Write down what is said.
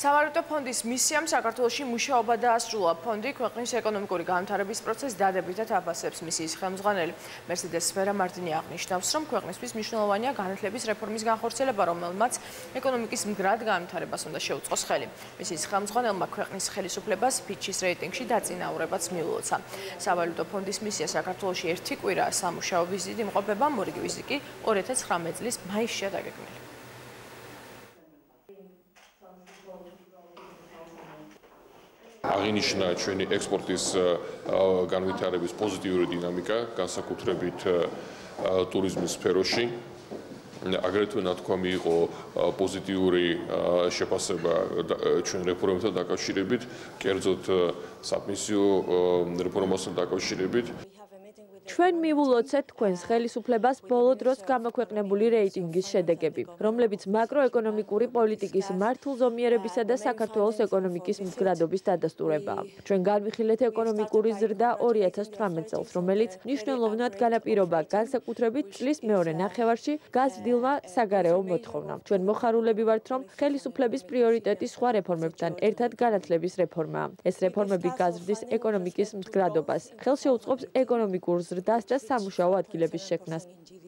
სავალუტო ფონდის მისიამ საქართველოში მუშაობა დაასრულა. ფონდი ქვეყნის ეკონომიკური განვითარების პროცესს დადებითად აფასებს. მისიის ხელმძღვანელი მერსედეს სფერა მარტინი აღნიშნავს, რომ ქვეყნისთვის მნიშვნელოვანია განათლების რეფორმის განხორციელება, რომელმაც ეკონომიკის მდგრად განვითარებას უნდა შეუწყოს ხელი. მისიის ხელმძღვანელმა ქვეყნის ხელისუფლებას ფიჩის რეიტინგში დაწინაურებაც მიულოცა. სავალუტო ფონდის მისია საქართველოში 1 კვირა სამუშაო ვიზიტი იმყოფება, მორიგი ვიზიტი 2019 წლის მაისშია დაგეგმილი. აღინიშნა ჩვენი ექსპორტის განვითარების პოზიტიური დინამიკა, განსაკუთრებით ტურიზმის სფეროში. აგრეთვე ნათქვამი იყო პოზიტიური შეფასება ჩვენ რეფორმებთან დაკავშირებით, კერძოდ სამისიო რეფორმასთან დაკავშირებით. ჩვენ მივულოცეთ თქვენს ხელისუფლებას ბოლო დროს გამოქვეყნებული რეიტინგის შედეგები, რომლებიც მაკროეკონომიკური პოლიტიკის მართლზომიერებისა და საქართველოს ეკონომიკის მდგრადობის დადასტურებაა. ჩვენ განვიხილეთ ეკონომიკური ზრდა 2018 წელს, რომელიც მნიშვნელოვნად განაპირობა განსაკუთრებით წლის მეორე ნახევარში გაზრდილმა საგარეო მოთხოვნამ. ჩვენ მოხარულები ვართ, რომ ხელისუფლების პრიორიტეტი სხვა რეფორმებთან ერთად განათლების რეფორმაა. ეს რეფორმები გაზრდის ეკონომიკის მდგრადობას, ხელს შეუწყობს ეკონომიკურ ზრდას და სამუშაო ადგილების შექმნას.